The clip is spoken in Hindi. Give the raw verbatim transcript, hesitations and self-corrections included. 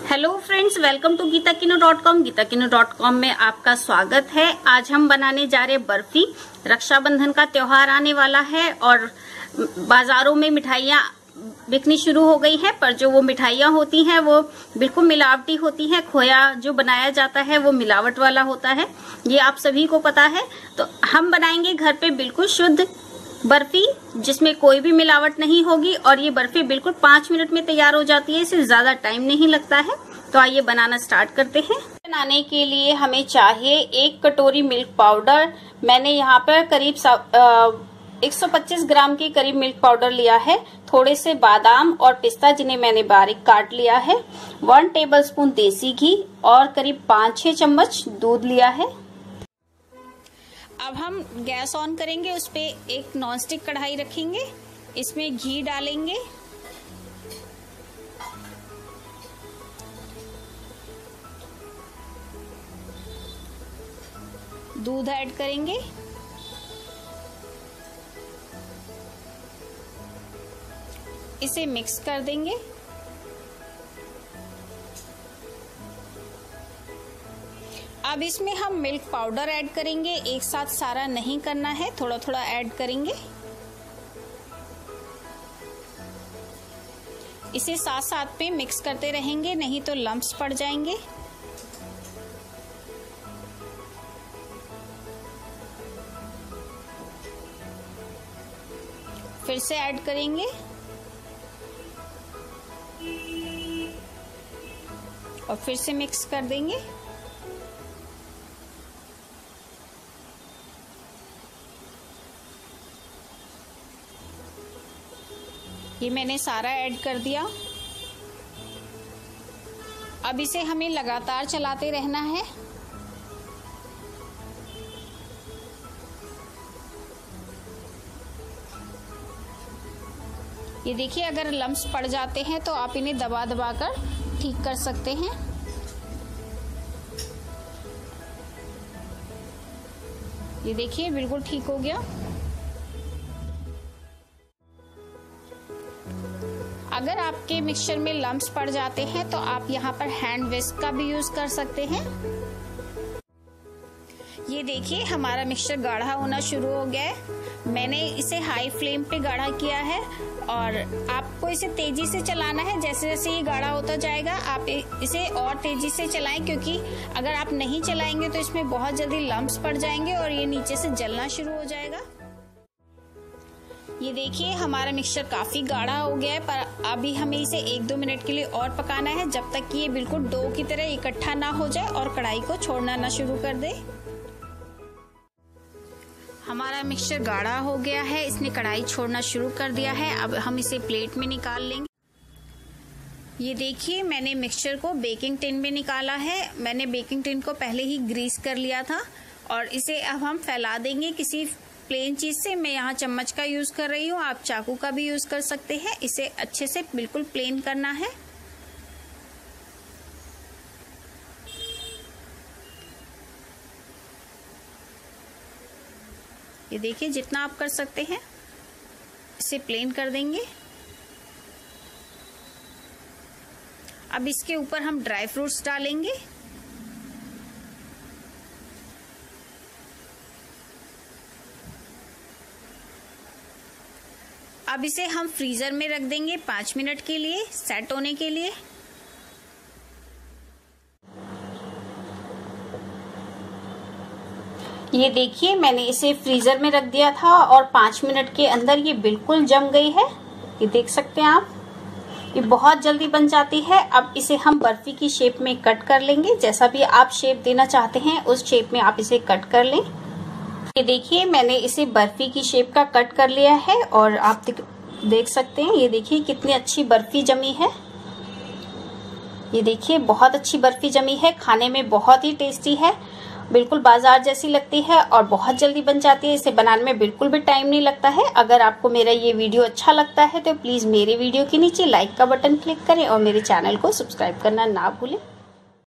Hello friends, welcome to Geeta kino dot com. Gita kino dot com में आपका स्वागत है। आज हम बनाने जा रहे बर्फी। रक्षाबंधन का त्योहार आने वाला है और बाजारों में मिठाइयाँ बिकनी शुरू हो गई हैं, पर जो वो मिठाइयाँ होती हैं वो बिल्कुल मिलावटी होती हैं। खोया जो बनाया जाता है वो मिलावट वाला होता है, ये आप सभी को पता है। तो हम बनाएंगे घर पे बिल्कुल शुद्ध बर्फी जिसमें कोई भी मिलावट नहीं होगी और ये बर्फी बिल्कुल पाँच मिनट में तैयार हो जाती है। इससे ज्यादा टाइम नहीं लगता है। तो आइए बनाना स्टार्ट करते हैं। बनाने के लिए हमें चाहिए एक कटोरी मिल्क पाउडर। मैंने यहाँ पर करीब एक सौ पच्चीस ग्राम के करीब मिल्क पाउडर लिया है। थोड़े से बादाम और पिस्ता जिन्हें मैंने बारीक काट लिया है। वन टेबलस्पून देसी घी और करीब पाँच छह चम्मच दूध लिया है। अब हम गैस ऑन करेंगे, उस पे एक नॉनस्टिक कढ़ाई रखेंगे, इसमें घी डालेंगे, दूध ऐड करेंगे, इसे मिक्स कर देंगे। अब इसमें हम मिल्क पाउडर ऐड करेंगे। एक साथ सारा नहीं करना है, थोड़ा थोड़ा ऐड करेंगे। इसे साथ साथ में मिक्स करते रहेंगे, नहीं तो लम्प्स पड़ जाएंगे। फिर से ऐड करेंगे और फिर से मिक्स कर देंगे। ये मैंने सारा ऐड कर दिया। अब इसे हमें लगातार चलाते रहना है। ये देखिए, अगर लम्प्स पड़ जाते हैं तो आप इन्हें दबा दबा कर ठीक कर सकते हैं। ये देखिए बिल्कुल ठीक हो गया। अगर आपके मिक्सचर में लम्प्स पड़ जाते हैं तो आप यहाँ पर हैंड विस्क का भी यूज कर सकते हैं। ये देखिए हमारा मिक्सचर गाढ़ा होना शुरू हो गया है। मैंने इसे हाई फ्लेम पे गाढ़ा किया है और आपको इसे तेजी से चलाना है। जैसे जैसे ये गाढ़ा होता जाएगा आप इसे और तेजी से चलाएं, क्योंकि अगर आप नहीं चलाएंगे तो इसमें बहुत जल्दी लम्प्स पड़ जाएंगे और ये नीचे से जलना शुरू हो जाएगा। ये देखिए हमारा मिक्सचर काफी गाढ़ा हो गया है, पर अभी हमें इसे एक दो मिनट के लिए और पकाना है, जब तक कि ये बिल्कुल डो की तरह इकट्ठा ना हो जाए और कढ़ाई को छोड़ना ना शुरू कर दे। हमारा मिक्सचर गाढ़ा हो गया है, इसने कढ़ाई छोड़ना शुरू कर दिया है। अब हम इसे प्लेट में निकाल लेंगे। ये देखिए मैंने मिक्सचर को बेकिंग टिन में निकाला है। मैंने बेकिंग टिन को पहले ही ग्रीस कर लिया था और इसे अब हम फैला देंगे किसी प्लेन चीज से। मैं यहाँ चम्मच का यूज कर रही हूँ, आप चाकू का भी यूज कर सकते हैं। इसे अच्छे से बिल्कुल प्लेन करना है। ये देखिए जितना आप कर सकते हैं इसे प्लेन कर देंगे। अब इसके ऊपर हम ड्राई फ्रूट्स डालेंगे। अब इसे हम फ्रीजर में रख देंगे पाँच मिनट के लिए सेट होने के लिए। ये देखिए मैंने इसे फ्रीजर में रख दिया था और पाँच मिनट के अंदर ये बिल्कुल जम गई है। ये देख सकते हैं आप, ये बहुत जल्दी बन जाती है। अब इसे हम बर्फी की शेप में कट कर लेंगे। जैसा भी आप शेप देना चाहते हैं उस शेप में आप इसे कट कर लें। ये देखिए मैंने इसे बर्फी की शेप का कट कर लिया है और आप देख सकते हैं। ये देखिए कितनी अच्छी बर्फी जमी है। ये देखिए बहुत अच्छी बर्फी जमी है, खाने में बहुत ही टेस्टी है, बिल्कुल बाजार जैसी लगती है और बहुत जल्दी बन जाती है। इसे बनाने में बिल्कुल भी टाइम नहीं लगता है। अगर आपको मेरा ये वीडियो अच्छा लगता है तो प्लीज मेरे वीडियो के नीचे लाइक का बटन क्लिक करें और मेरे चैनल को सब्सक्राइब करना ना भूलें।